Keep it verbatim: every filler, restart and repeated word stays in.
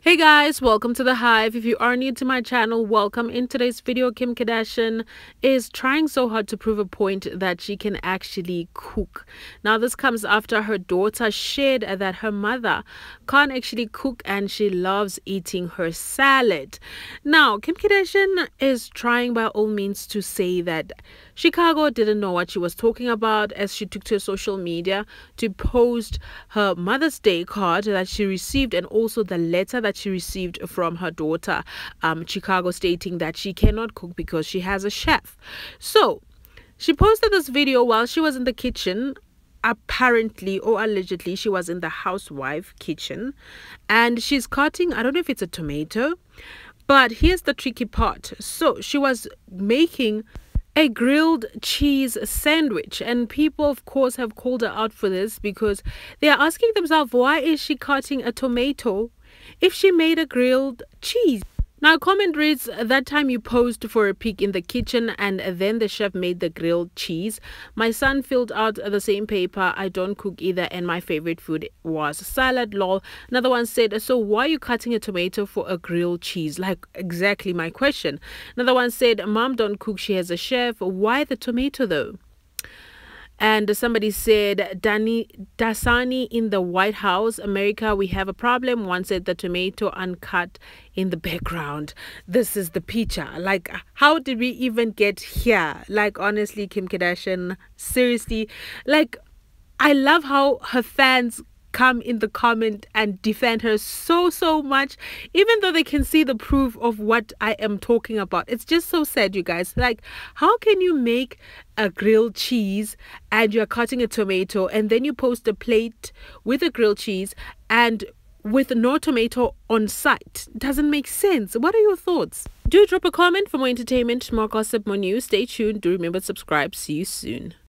Hey guys, welcome to the Hive. If you are new to my channel, welcome. In today's video, Kim Kardashian is trying so hard to prove a point that she can actually cook. Now, this comes after her daughter shared that her mother can't actually cook and she loves eating her salad. Now, Kim Kardashian is trying by all means to say that Chicago didn't know what she was talking about, as she took to social media to post her Mother's Day card that she received and also the letter that she received from her daughter, um, Chicago, stating that she cannot cook because she has a chef. So she posted this video while she was in the kitchen. Apparently or allegedly, she was in the housewife kitchen and she's cutting, I don't know if it's a tomato, but here's the tricky part. So she was making a grilled cheese sandwich, and people of course have called her out for this because they are asking themselves, why is she cutting a tomato if she made a grilled cheese? Now, a comment reads, that time you posed for a pig in the kitchen and then the chef made the grilled cheese. My son filled out the same paper. I don't cook either and my favorite food was salad, lol. Another one said, so why are you cutting a tomato for a grilled cheese? Like, exactly my question. Another one said, mom don't cook, she has a chef. Why the tomato though? And somebody said, Dani, Dasani in the White House, America, we have a problem. One said the tomato uncut in the background. This is the picture. Like, how did we even get here? Like, honestly, Kim Kardashian, seriously, like, I love how her fans come in the comment and defend her so so much, even though they can see the proof of what I am talking about. It's just so sad, you guys. Like, how can you make a grilled cheese and you're cutting a tomato and then you post a plate with a grilled cheese and with no tomato on site? Doesn't make sense. What are your thoughts? Do drop a comment for more entertainment, more gossip, more news. Stay tuned. Do remember to subscribe. See you soon.